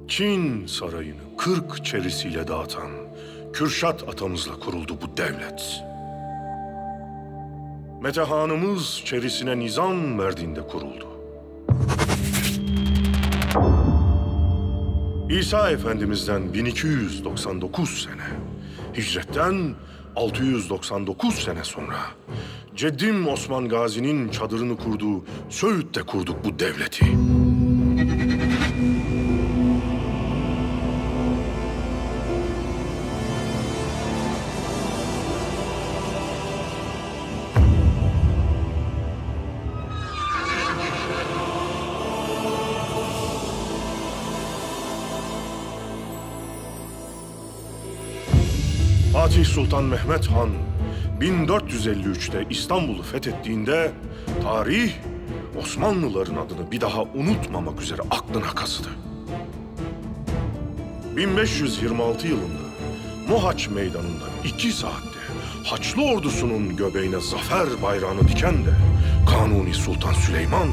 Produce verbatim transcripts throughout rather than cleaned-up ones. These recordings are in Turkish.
Çin sarayını kırk çerisiyle dağıtan Kürşat atamızla kuruldu bu devlet. Metehanımız çerisine nizam verdiğinde kuruldu. İsa Efendimiz'den bin iki yüz doksan dokuz sene, hicretten altı yüz doksan dokuz sene sonra Ceddim Osman Gazi'nin çadırını kurduğu Söğüt'te kurduk bu devleti. Fatih Sultan Mehmet Han bin dört yüz elli üç'te İstanbul'u fethettiğinde tarih Osmanlıların adını bir daha unutmamak üzere aklına kazıdı. bin beş yüz yirmi altı yılında Mohaç Meydanı'nda iki saatte Haçlı ordusunun göbeğine zafer bayrağını diken de Kanuni Sultan Süleyman'dı.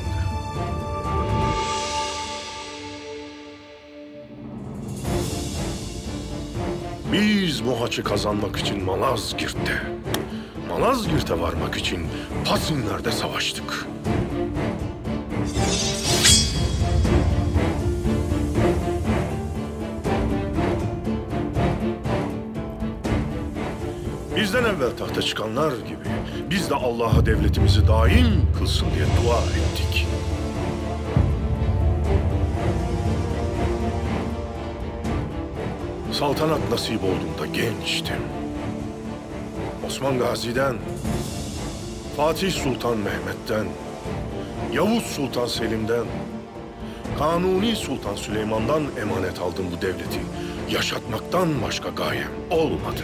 Biz Mohaç'ı kazanmak için Malazgirt'te, Malazgirt'e varmak için Pasinler'de savaştık. Bizden evvel tahta çıkanlar gibi biz de Allah'a devletimizi daim kılsın diye dua ettik. Saltanat nasip olduğunda gençtim. Osman Gazi'den, Fatih Sultan Mehmet'ten, Yavuz Sultan Selim'den, Kanuni Sultan Süleyman'dan emanet aldım bu devleti. Yaşatmaktan başka gayem olmadı.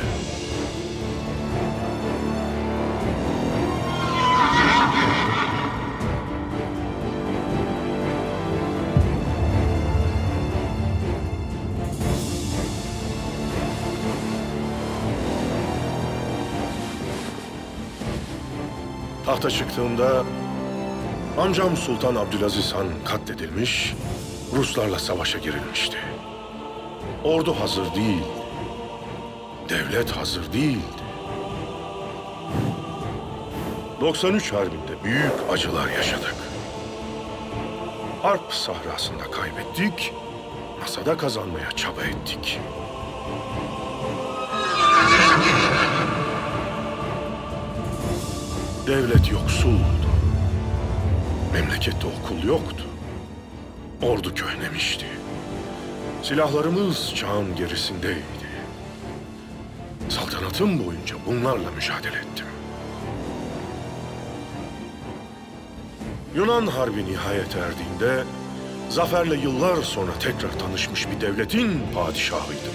Tahta çıktığımda amcam Sultan Abdülaziz Han katledilmiş, Ruslarla savaşa girilmişti. Ordu hazır değil, devlet hazır değildi. doksan üç Harbi'nde büyük acılar yaşadık. Harp sahrasında kaybettik, masada kazanmaya çaba ettik. Devlet yoksuldu. Memlekette okul yoktu. Ordu köhnemişti. Silahlarımız çağın gerisindeydi. Saltanatım boyunca bunlarla mücadele ettim. Yunan Harbi nihayet erdiğinde zaferle yıllar sonra tekrar tanışmış bir devletin padişahıydım.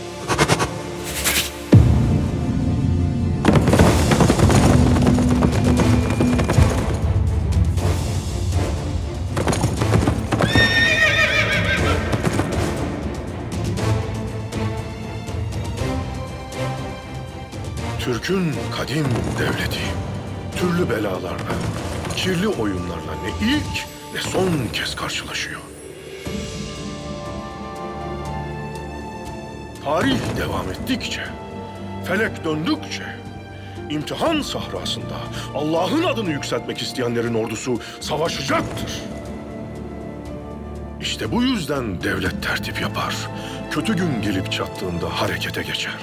Türk'ün kadim devleti, türlü belalarla, kirli oyunlarla ne ilk ne son kez karşılaşıyor. Tarih devam ettikçe, felek döndükçe, imtihan sahrasında Allah'ın adını yükseltmek isteyenlerin ordusu savaşacaktır. İşte bu yüzden devlet tertip yapar, kötü gün gelip çattığında harekete geçer.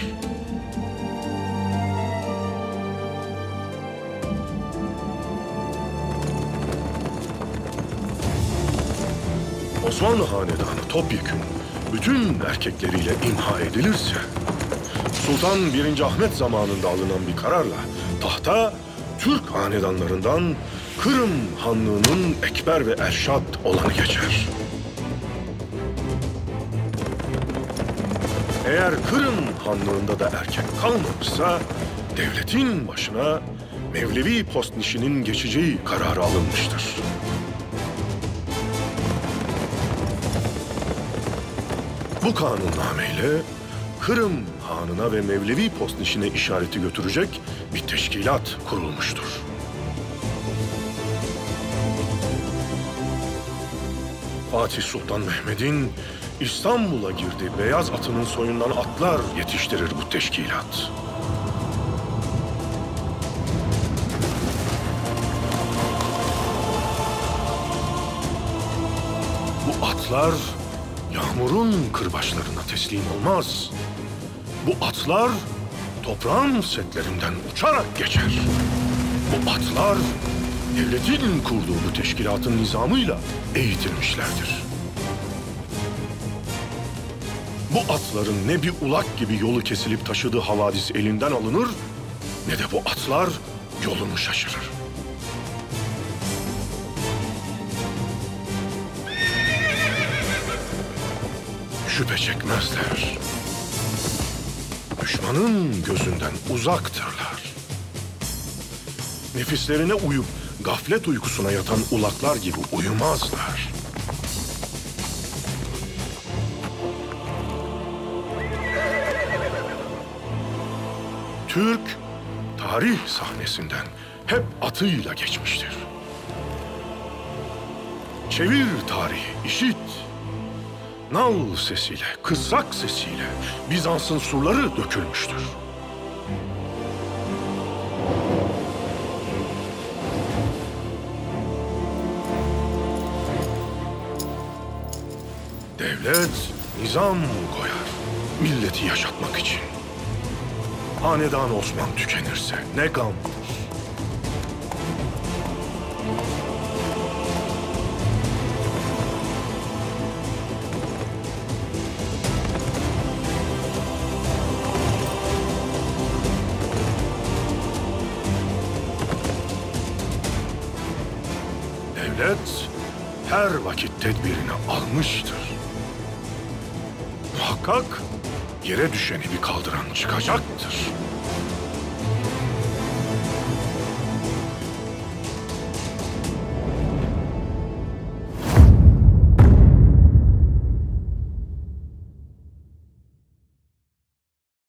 Osmanlı hanedanı topyekün bütün erkekleriyle imha edilirse, Sultan birinci Ahmet zamanında alınan bir kararla tahta Türk hanedanlarından Kırım Hanlığı'nın Ekber ve Erşad olanı geçer. Eğer Kırım Hanlığı'nda da erkek kalmamışsa, devletin başına Mevlevi postnişinin geçeceği kararı alınmıştır. Bu kanunnameyle Kırım Hanı'na ve Mevlevi postnişine işareti götürecek bir teşkilat kurulmuştur. Fatih Sultan Mehmet'in İstanbul'a girdi, beyaz atının soyundan atlar yetiştirir bu teşkilat. Bu atlar yağmurun kırbaçlarına teslim olmaz. Bu atlar toprağın setlerinden uçarak geçer. Bu atlar devletin kurduğu bu teşkilatın nizamıyla eğitilmişlerdir. Bu atların ne bir ulak gibi yolu kesilip taşıdığı havadis elinden alınır, ne de bu atlar yolunu şaşırır. Şüphe çekmezler. Düşmanın gözünden uzaktırlar. Nefislerine uyup gaflet uykusuna yatan ulaklar gibi uyumazlar. Türk, tarih sahnesinden hep atıyla geçmiştir. Çevir tarihi, işit. Nal sesiyle, kızak sesiyle Bizans'ın surları dökülmüştür. Devlet nizam koyar, milleti yaşatmak için. Hanedan Osman tükenirse ne gamdır. Devlet her vakit tedbirini almıştır. Muhakkak yere düşeni bir kaldıran çıkacaktır.